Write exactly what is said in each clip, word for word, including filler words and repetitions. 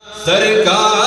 سرکار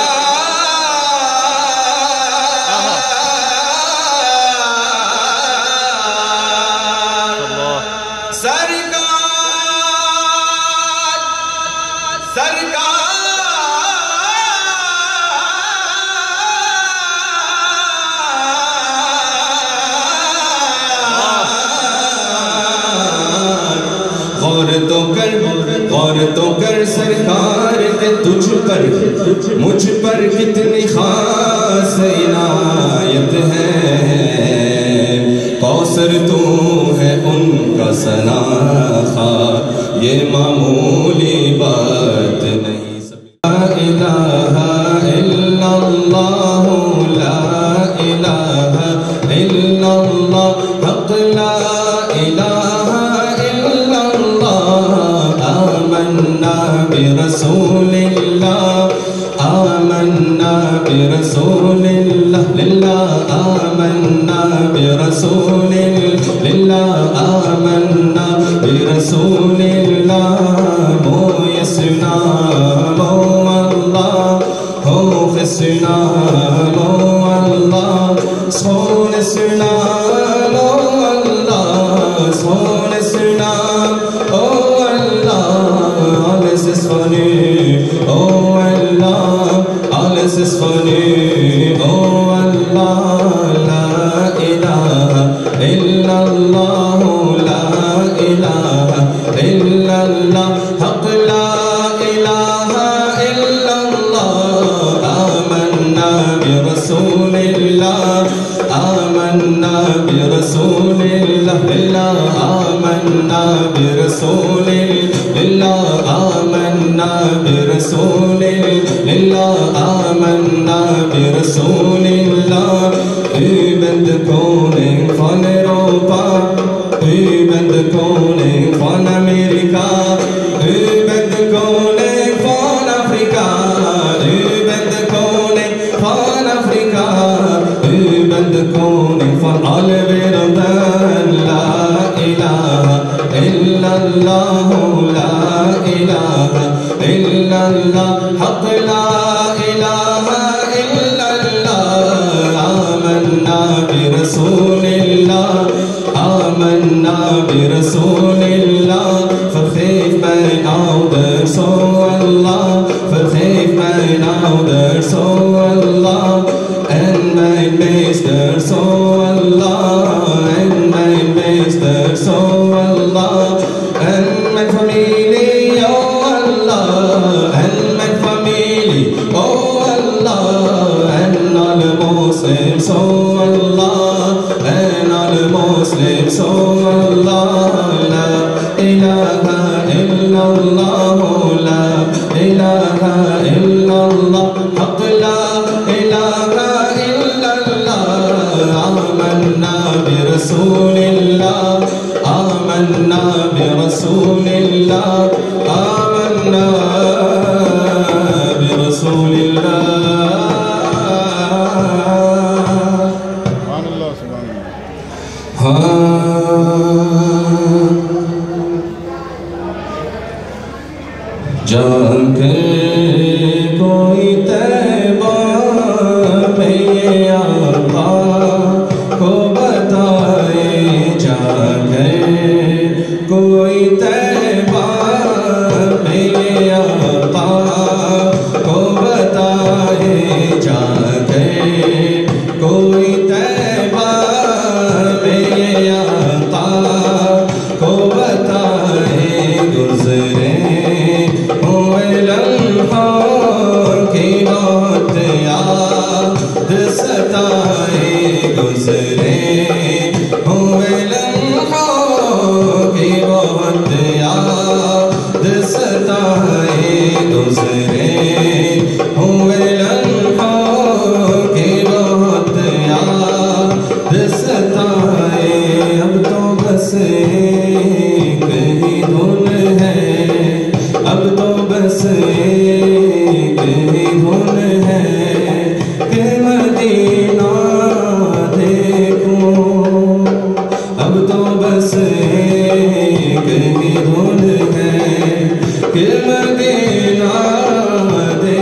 غور تو کر سرکار کہ تجھ پر مجھ پر کتنی خاص عنایت ہے کوثر تو ہے ان کا ثناء یہ معمولی بات نہیں لا الہ الا اللہ لا الہ الا اللہ حق لا الہ آمنا برسول اللہ آمنا برسول اللہ للہ آمنا برسول للہ آمنا برسول اللہ مو یسنا مو اللہ ہو خسنا مو اللہ سون سنا مو اللہ سون سنا Alles ist von dir, oh Allah, alles ist von dir, oh Allah, la ilaha illallah, la ilaha illallah, haq la ilaha illallah, amanna bi rasulillah, amanna bi rasulillah, lillah, amanna bi rasulillah. للہ آمنا برسول للہ آمنا برسول اللہ übend koning van Europa übend koning van Amerika übend koning van Afrika übend koning van Afrika übend koning van alle werelden la ilaha illallah illallah haq la ilaha illallah amanna bi rasulillah amanna bi rasulillah vergeef mijn ouders oh Allah vergeef mijn ouders oh Allah en mijn meesters oh Allah en mijn meesters oh Allah en mijn familie oh and my family, oh Allah, and all the Muslims, oh Allah, and all the Muslims, oh Allah, la ilaha illallah, la ilaha illallah, haq la ilaha illallah, amanna bi rasulillah, amanna bi rasulillah, amanna برسول اللہ سبحان اللہ سبحان اللہ ہاں جان کر کوئی طیبہ میں یہ آقا کو بتائے جان کر کوئی طیبہ میں یہ آقا کو بتائے جا کے کوئی طیبہ میں یہ آقا کو بتائے گزرے ہوئے لمحوں کی بہت یاد ستائے گزرے ہوئے لمحوں کی بہت یاد ستائے گزرے ہوئے لمحوں کی بہت یاد ستائے اب تو بس ایک ہی دھن ہے اب تو بس ایک ہی دھن ہے کہ مدینہ دیکھوں اب تو بس ایک ہی دھن ہے کہ مدینہ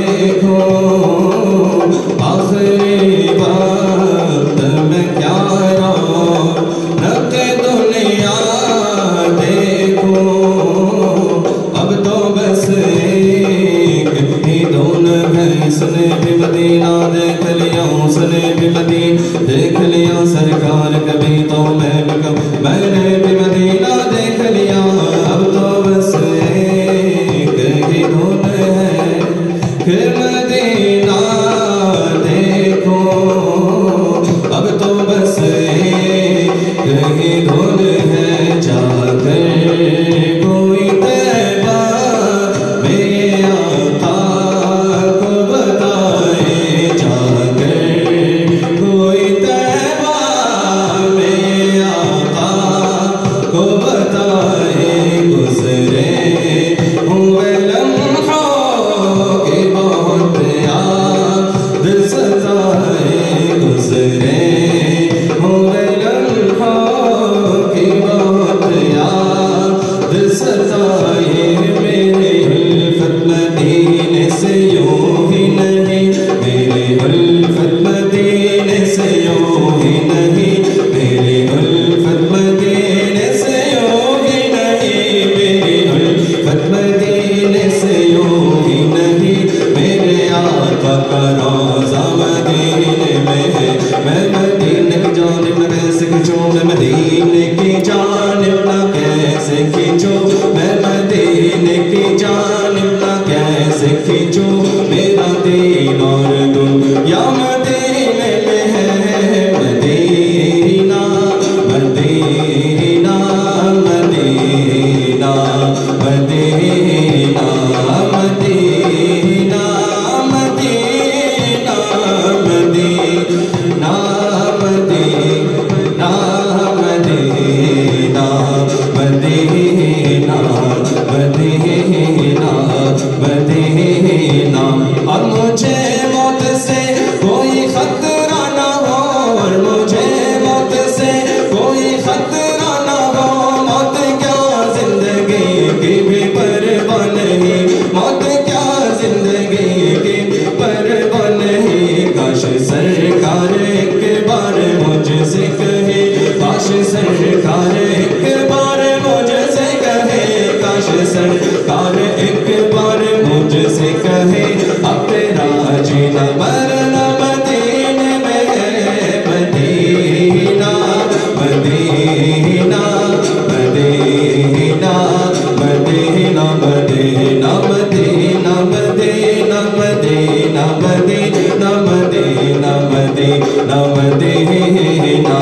سے یوں ہی نہیں، میری الفت مدینے سے یوں ہی نہیں، میری الفت مدینے سے یوں ہی نہیں، میری الفت مدینے سے یوں ہی نہیں، میرے آقا کا روضہ مدینے میں ہے، میں مدینے کی جانب نہ کیسے کھینچوں، میں مدینے کی جانب نہ کیسے کھینچوں، میں مدینے کی جانب نہ کیسے کھینچوں، میرا دین اور دنیا مدینے میں ہے، مدینہ مدینہ مدینہ مدینہ مدینہ مدینہ مدینہ مدینہ مدینہ مدینہ مدینہ مدینہ، اور مجھے موت سے کوئی خطرہ نہ ہو، اور مجھے موت سے کوئی خطرہ نہ ہو، موت کیا زندگی کی بھی پرواہ نہیں، موت کیا زندگی کی بھی پرواہ نہیں، کاش سرکار ایک بار مجھ سے کہے، کاش سرکار ایک بار مجھ سے کہے، کاش سرکار ایک بار مجھ سے کہے، اب تیرا جینا مرنا مدینے میں ہے، مدینہ مدینہ مدینہ مدینہ مدینہ مدینہ مدینہ مدینہ مدینہ مدینہ مدینہ مدینہ مدینہ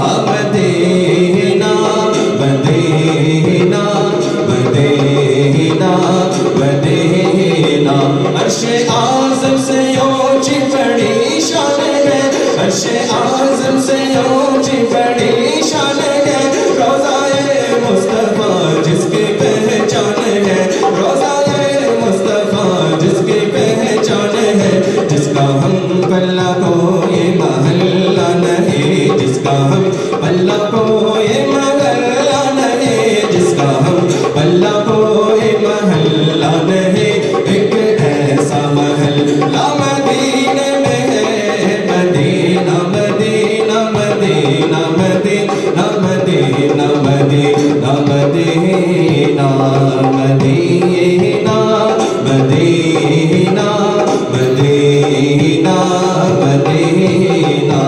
مدینہ مدینہ مدینہ، عرش اعظم سے اونچی بڑی شان ہے، عرش اعظم سے اونچی بڑی شان ہے، روضہ مصطفیٰ جس کی پہچان ہے، روضہ مصطفیٰ جس کی پہچان ہے، جس کا ہم پلہ کوئی محلہ نہیں، جس کا ہم پلہ کوئی محلہ نہیں، جس کا ہم پلہ کوئی محلہ نہیں، ایک ایسا محلہ مدینے میں ہے، مدینہ مدینہ مدینہ مدینہ مدینہ مدینہ مدینہ مدینہ مدینہ مدینہ مدینہ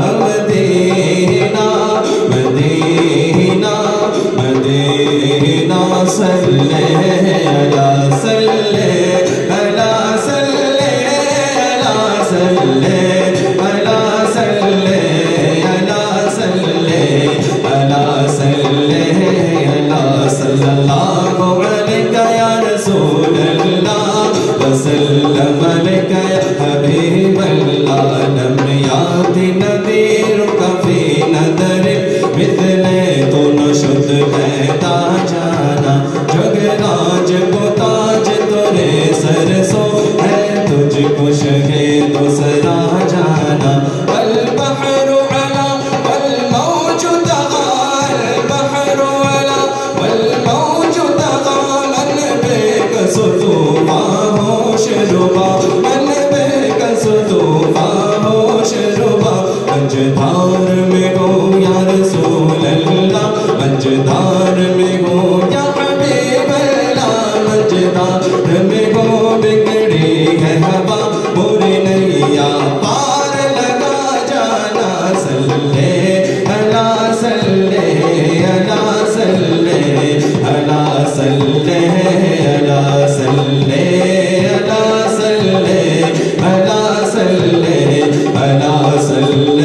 مدینہ مدینہ مدینہ، صلی علی صلی علی صلی علی صلی علی صلی علی صلی علی صلی علی صلی اللہ علیہ یا رسول اللہ وسلم علیک یا حبیب اللہ، لم یات نذیرک فی نظر مثل تو نشد پیدا جانا، جگ راج کو تاج تورے سر سو ہے، تجھ کو شہید دوسرا جانا، البحر علا والموج طغى، البحر علا والموج طغى، من بك سطوفا ہوش ربا، من بك سطوفا ہوش ربا، مجدار میں گو یا رسول اللہ، مجدار میں گو یا حبیب اللہ، مجدار میں گو بگڑی ہے ہوا، پوری نیا پار لگا جانا، صلی علی صلی علی صلی علی صلی علی صلی علی صلی علی صلی علی صلی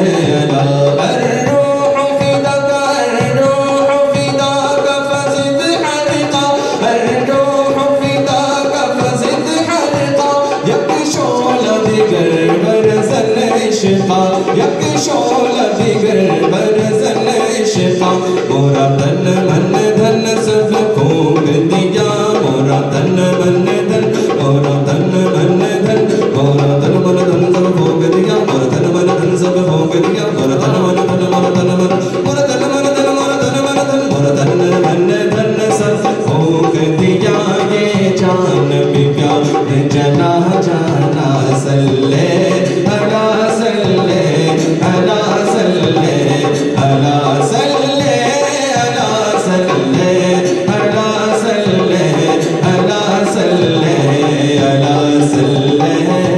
الروح فداک، الروح فداک فزد حرقا، الروح فداک فزد حرقا، یک شعلہ دیگر برزن عشقا، یک شعلہ دیگر برزن عشقا، مورا تن من دھن سب پھونک دیا، مورا تن من دھن، مورا تن من دھن، مورا تن من دھن سب پھونک دیا، مورا تن من دھن سب پھونک دیا، مورا تن من دھن، مورا تن من، مورا تن من دھن، مورا تن من دھن، مورا تن من دھن سب پھونک دیا، یہ جان بھی پیار جنا جانا صلی علی صلی علی صلی علی صلی علی صلی علی صلی علی صلی علی صلی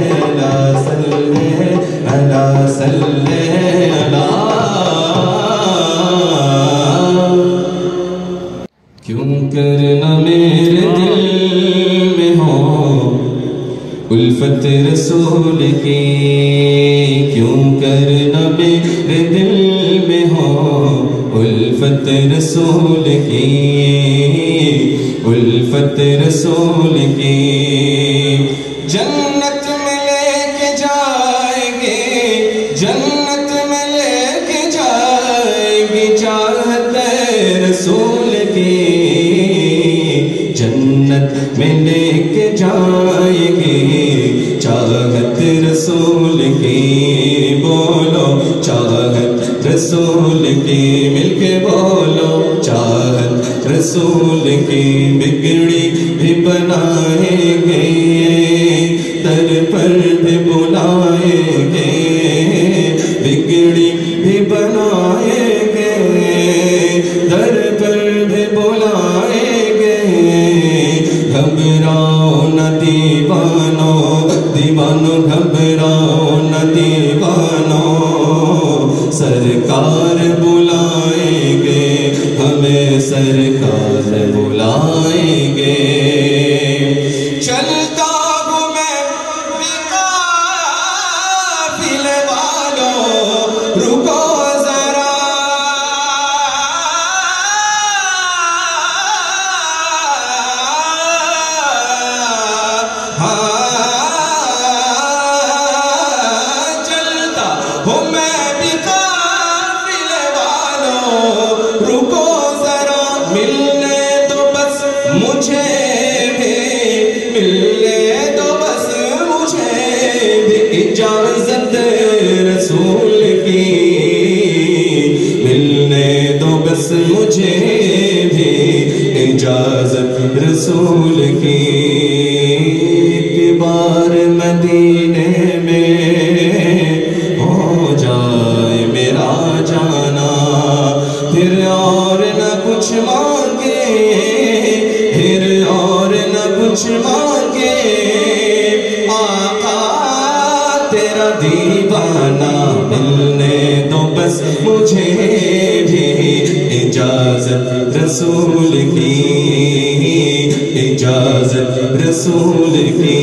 علی صلی علی کیوں کرنا میرے دل میں ہو الفت رسول کی کیوں کرنا میرے دل میں ہو الفت رسول کی الفت رسول کی جنت میں لے کے جائیں گے جنت میں لے کے جائیں گے چاہت رسول کی جنت میں لے کے جائیں گے چاہت رسول کی بولو چاہت رسول کی مل کے بولو چاہت رسول کی بگڑی بھی بنائیں گے در پر بھی بلائیں گے بگڑی بھی بنائیں گے در پر بھی بلائیں گے گھبراؤ نہ دیوانو دیوانو گھبراؤ نہ دیوانو سرکار بلائیں گے ہمیں سرکار بلائیں گے چلتا ہوں میں قافلے والوں رکو ذرا چلتا ہوں میں بھی قافلے والوں رکو ذرا ملنے دو بس مجھے بھی ملنے دو بس مجھے بھی اجازت رسول کی ملنے دو بس مجھے بھی اجازت رسول کی ایک بار مدینے میں ہو جائے میرا جانا پھر اور نہ کچھ مانگے پھر اور نہ کچھ مانگے آقا تیرا دیوانہ ملنے دو بس مجھے بھی اجازت رسول کی اجازت رسول کی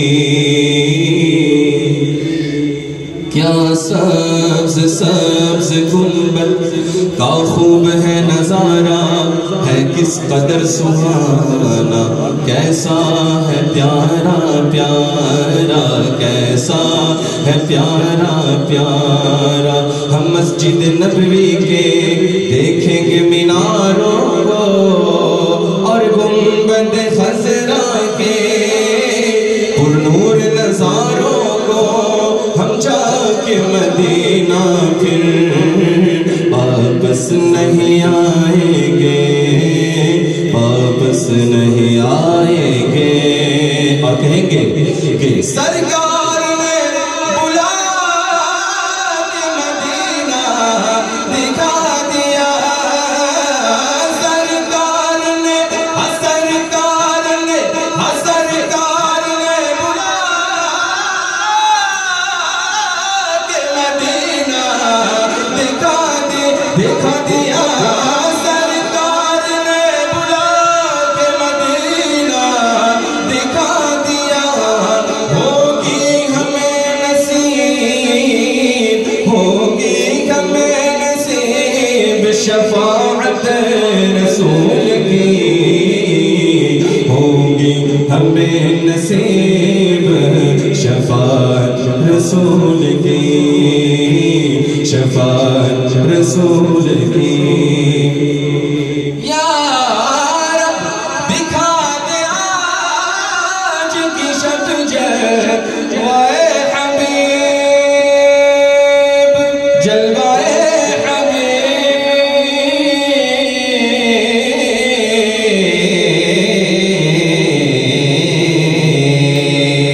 کیا سبز سبز گنبد کا خوب ہے نظارہ ہے کس قدر سہانا کیسا ہے پیارا پیارا کیسا ہے پیارا پیارا ہم مسجد نبوی کے دیکھیں گے میناروں کو اور گنبد خضرا کے پرنور نظاروں کو ہم جا کے مدینہ پھر واپس نہیں آئیں گے واپس نہیں آئیں گے اور کہیں گے کہ سرکار نے بلا کے مدینہ دکھا دیا سرکار نے سرکار نے سرکار نے بلا کے مدینہ دکھا دیا دکھا دیا سرکار نے بلا کے مدینہ دکھا دیا ہوگی ہمیں نصیب ہوگی ہمیں نصیب شفاعت رسول کی ہوگی ہمیں نصیب شفاعت رسول کی شفاعت رسول کی یا رب دکھا دے آج کی شب جلوائے حبیب جلوائے حبیب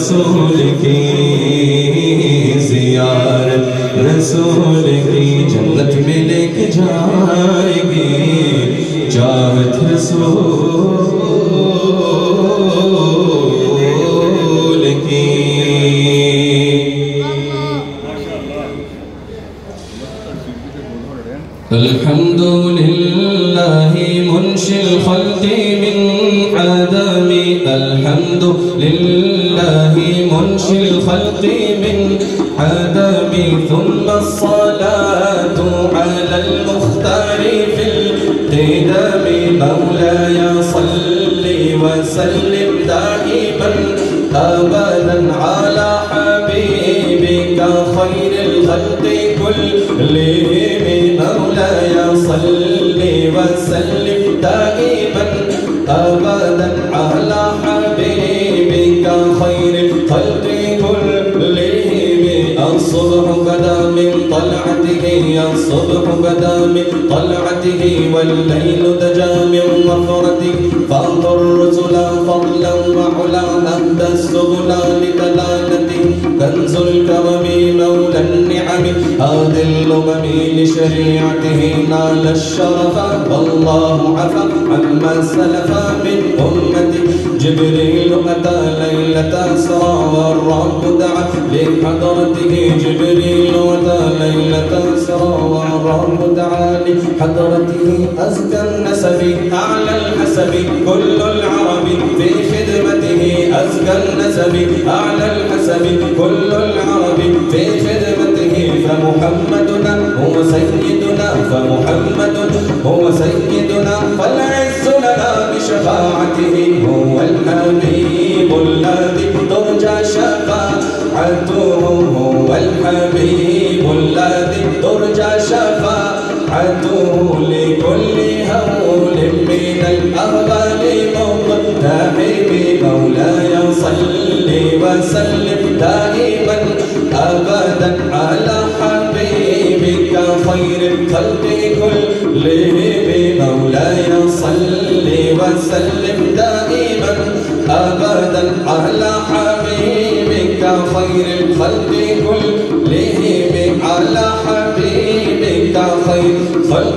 رسول کی زیارت رسول کی جنت میں لے کے جائے گی چاہت رسول کی الحمدللہ منشی الخلق من عدم الحمدللہ منشی الخلق من عدم ثم الصلاة على المختار في القدم مولاي صل وسلم دائما أبدا على حبيبك خير الخلق كلهم مولاي صل وسلم دائما أبدا على حبيبك خير الخلق كلهم الصبح بدا من طلعته الصبح بدا من طلعته والليل دجا من مفرته فاض الرسل فضلا وعلا أهدى السبل لدلالته كنز الكرم مولى النعم هادي الأمم لشريعته نال الشرف والله عفا عما سلف من أمته جبريل أتى ليلة أسرى والرب دعا لحضرته جبريل أتى ليلة أسرى والرب دعا لحضرته أزكى النسب أعلى الحسب كل العرب في خدمته أزكى النسب أعلى الحسب كل العرب في خدمته فمحمدنا هو سيدنا فمحمد هو سيدنا فالعز لنا بشفاعته هو الحبيب الذي ترجى شفاعته هو الحبيب الذي ترجى شفاعته لكل هول من الأهبال مقتحم مولاي صل وسلم دائما أبدا على حبيبك خير الخلق كلهم مولاي صل وسلم دائما أبدا على حبيبك خير الخلق كلهم على حبيبك خير الخلق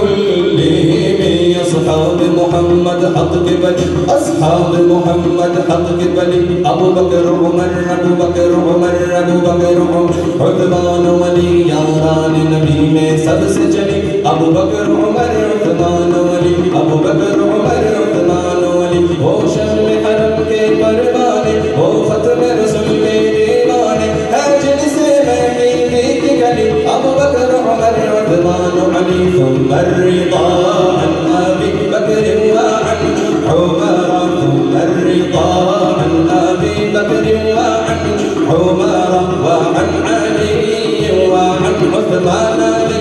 كلهم أصحاب محمد حق قبل أصحاب محمد حق قبل أبو بكر عمر أبو بكر عمر أبو بكر عمر عثمان ولی یاران نبی میں سب سے چلی ابو بکر عمر عثمان ولی ابو بکر عمر عثمان ولی وہ شمع حرم کے پروانے وہ ختم رسول کے دیوانے ہے جن سے میں میری کی گلی ابو بکر عمر عثمان علی ثم الرضا عن ابی بکر وعن عمر ثم الرضا عن ابی بکر وعن عمر وعن علي وعن عثمان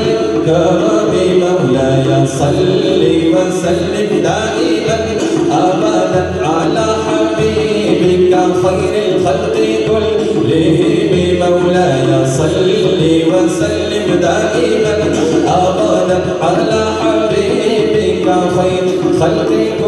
للكرم مولاي صل وسلم دائما أبدا على حبيبك خير الخلق كلهم مولاي صل وسلم دائما أبدا على حبيبك خير الخلق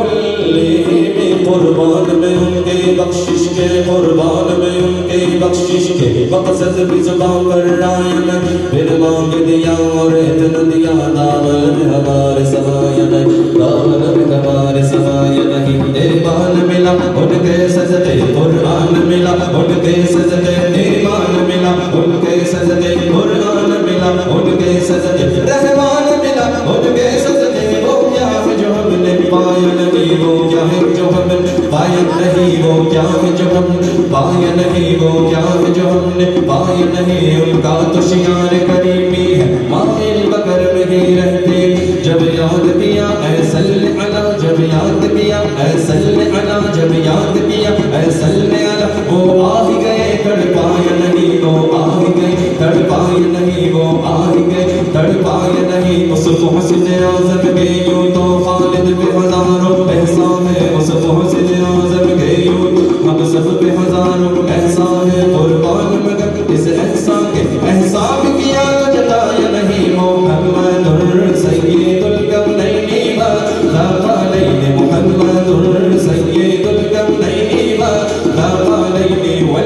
كلهم قربان میں ان کے بخشش کے قربان میں ان کے بخشش کے مقصد بھی زبان پر رائن پھر مانگ دیا اور اتن دیا دامن میں ہمارے سمایا نہیں دامن میں ہمارے سمایا نہیں ایمان ملا ان کے سجدے قرآن ملا ان کے سجدے ایمان ملا ان کے سجدے قرآن ملا ان کے سجدے رحمان ملا ان کے سجدے وہ کیا ہے جو ہم نے پایا نہیں وہ کیا ہے جو ہم نے پایا نہیں وہ کیا ہے جو ہم نے پایا نہیں وہ کیا ہے جو ہم نے پایا نہیں ان کا تو شیار کریمی ہے مائل بکر میں ہی رہتے جب یاد کیا اے صلی علی جب یاد کیا اے صلی علی جب یاد کیا اے صلی علی وہ آ ہی گئے تڑپایا نہیں وہ آ ہی گئے تڑپایا نہیں وہ آ ہی گئے تڑپایا نہیں اس محسن اعظم کے یوں تو خالد پہ ہزاروں احسان ہے اس محسن اعظم کے یوں ہم سب پہ ہزاروں احسان ہے قربان مگر اس احسان کے احسان کیا تو جتایا نہیں محمد سید الکونین ثقلین محمد سید الکونین ثقلین